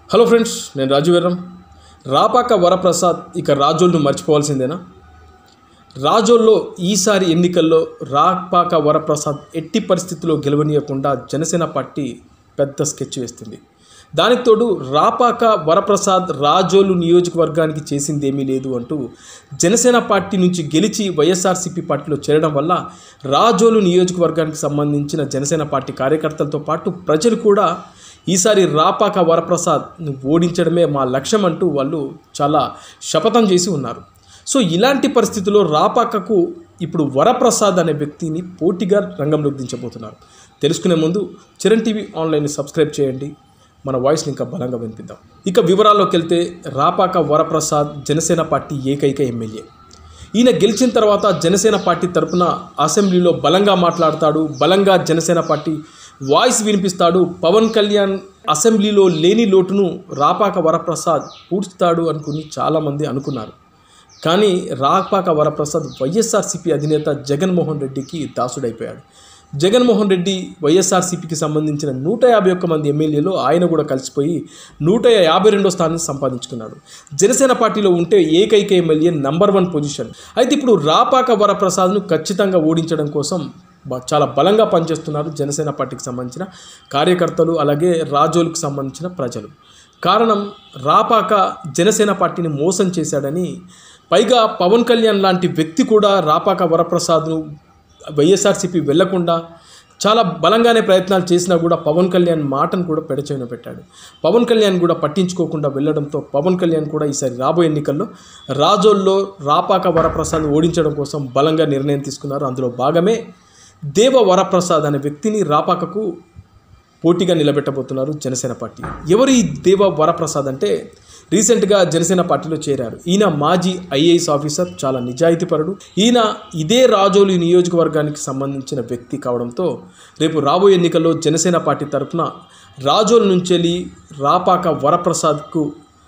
Hello friends, నేను రాజువీరం. రాపాక వరప్రసాద్ ఇక రాజోల్ను మర్చిపోవాల్సిందేనా? రాజోల్లో ఈసారి ఎన్నికల్లో రాపాక వరప్రసాద్ ఎట్టి పరిస్థితుల్లో గెలవనీయకుండా జనసేన పార్టీ పెద్ద స్కెచ్ వేస్తుంది. దానికి తోడు రాపాక వరప్రసాద్ రాజోలు నియోజకవర్గానికి చేసిందేమీ లేదు అంటూ జనసేన పార్టీ నుంచి గెలిచి వైఎస్ఆర్సీపీ పార్టీలో చేరడం వల్ల రాజోలు నియోజకవర్గానికి సంబంధించిన జనసేన పార్టీ కార్యకర్తలతో పాటు ప్రజలు కూడా ఈసారి రాపాక వరప్రసాద్ను ఓడించడమే మా లక్ష్యం అంటూ వాళ్ళు చాలా శపథం చేసి ఉన్నారు. సో ఇలాంటి పరిస్థితుల్లో రాపాకకు ఇప్పుడు వరప్రసాద్ అనే వ్యక్తిని పోటీగా రంగంలోకి దించబోతున్నారు. తెలుసుకునే ముందు చరణ్ టీవీ ఆన్లైన్ని సబ్స్క్రైబ్ చేయండి. మన వాయిస్ని ఇంకా బలంగా వినిపిద్దాం. ఇక వివరాల్లోకి వెళ్తే రాపాక వరప్రసాద్ జనసేన పార్టీ ఏకైక ఎమ్మెల్యే. ఈయన గెలిచిన తర్వాత జనసేన పార్టీ తరపున అసెంబ్లీలో బలంగా మాట్లాడతాడు, బలంగా జనసేన పార్టీ వాయిస్ వినిపిస్తాడు. పవన్ కళ్యాణ్ అసెంబ్లీలో లేని లోటును రాపాక వరప్రసాద్ పూడ్చుతాడు అనుకుని చాలామంది అనుకున్నారు. కానీ రాపాక వరప్రసాద్ వైఎస్ఆర్సీపీ అధినేత జగన్మోహన్ రెడ్డికి దాసుడైపోయాడు. జగన్మోహన్ రెడ్డి వైఎస్ఆర్సీపీకి సంబంధించిన 151 మంది ఎమ్మెల్యేలు ఆయన కూడా కలిసిపోయి 152వ స్థానాన్ని సంపాదించుకున్నాడు. జనసేన పార్టీలో ఉంటే ఏకైక ఎమ్మెల్యే నంబర్ 1 పొజిషన్. అయితే ఇప్పుడు రాపాక వరప్రసాద్ను ఖచ్చితంగా ఓడించడం కోసం చాలా బలంగా పనిచేస్తున్నారు జనసేన పార్టీకి సంబంధించిన కార్యకర్తలు, అలాగే రాజోలుకు సంబంధించిన ప్రజలు. కారణం, రాపాక జనసేన పార్టీని మోసం చేశాడని, పైగా పవన్ కళ్యాణ్ లాంటి వ్యక్తి కూడా రాపాక వరప్రసాద్ను వైఎస్ఆర్సీపీ వెళ్లకుండా చాలా బలంగానే ప్రయత్నాలు చేసినా కూడా పవన్ కళ్యాణ్ మాటను కూడా పెడచెవిన పెట్టాడు. పవన్ కళ్యాణ్ కూడా పట్టించుకోకుండా వెళ్ళడంతో పవన్ కళ్యాణ్ కూడా ఈసారి రాబోయే ఎన్నికల్లో రాజోల్లో రాపాక వరప్రసాద్ ఓడించడం కోసం బలంగా నిర్ణయం తీసుకున్నారు. అందులో భాగమే దేవ వరప్రసాద్ అనే వ్యక్తిని రాపాకకు పోటీగా నిలబెట్టబోతున్నారు జనసేన పార్టీ. ఎవరు ఈ దేవ వరప్రసాద్ అంటే, రీసెంట్గా జనసేన పార్టీలో చేరారు. ఈయన మాజీ ఐఏఎస్ ఆఫీసర్, చాలా నిజాయితీపరుడు. ఈయన ఇదే రాజోలు నియోజకవర్గానికి సంబంధించిన వ్యక్తి కావడంతో రేపు రాబోయే ఎన్నికల్లో జనసేన పార్టీ తరఫున రాజోలు నుంచి వెళ్ళి రాపాక వరప్రసాద్కు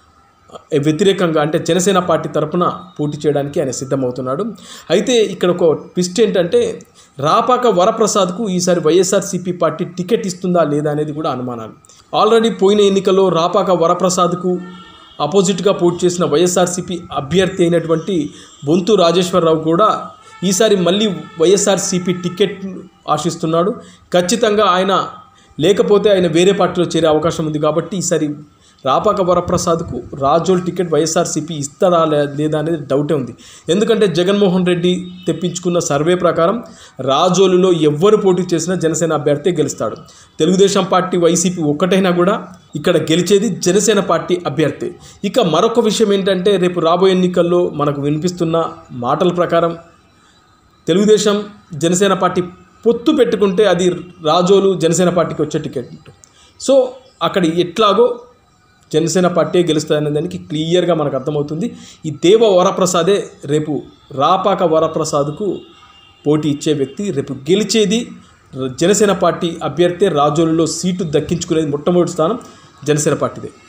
వ్యతిరేకంగా, అంటే జనసేన పార్టీ తరఫున పోటీ చేయడానికి ఆయన సిద్ధమవుతున్నాడు. అయితే ఇక్కడ ఒక ట్విస్ట్ ఏంటంటే, రాపాక వరప్రసాద్కు ఈసారి వైఎస్ఆర్సీపీ పార్టీ టికెట్ ఇస్తుందా లేదా అనేది కూడా అనుమానాలు. ఆల్రెడీ పోయిన ఎన్నికల్లో రాపాక వరప్రసాద్కు అపోజిట్గా పోటీ చేసిన వైఎస్ఆర్సీపీ అభ్యర్థి అయినటువంటి బొంతు రాజేశ్వరరావు కూడా ఈసారి మళ్ళీ వైఎస్ఆర్సీపీ టికెట్ ఆశిస్తున్నాడు. ఖచ్చితంగా ఆయన లేకపోతే ఆయన వేరే పార్టీలో చేరే అవకాశం ఉంది. కాబట్టి ఈసారి రాపాక వరప్రసాద్కు రాజోల్ టికెట్ వైఎస్ఆర్సీపీ ఇస్తారా లేదా అనేది డౌటే ఉంది. ఎందుకంటే జగన్మోహన్ రెడ్డి తెప్పించుకున్న సర్వే ప్రకారం రాజోలులో ఎవ్వరు పోటీ చేసినా జనసేన అభ్యర్థి గెలుస్తాడు. తెలుగుదేశం పార్టీ, వైసీపీ ఒక్కటైనా కూడా ఇక్కడ గెలిచేది జనసేన పార్టీ అభ్యర్థి. ఇక మరొక విషయం ఏంటంటే, రేపు రాబోయే ఎన్నికల్లో మనకు వినిపిస్తున్న మాటల ప్రకారం తెలుగుదేశం జనసేన పార్టీ పొత్తు పెట్టుకుంటే అది రాజోలు జనసేన పార్టీకి వచ్చే టికెట్. సో అక్కడ ఎట్లాగో జనసేన పార్టీ గెలుస్తుందనే దానికి క్లియర్గా మనకు అర్థమవుతుంది. ఈ దేవ వరప్రసాదే రేపు రాపాక వరప్రసాద్కు పోటీ ఇచ్చే వ్యక్తి. రేపు గెలిచేది జనసేన పార్టీ అభ్యర్థి. రాజోలులో సీటు దక్కించుకునేది మొట్టమొదటి స్థానం జనసేన పార్టీదే.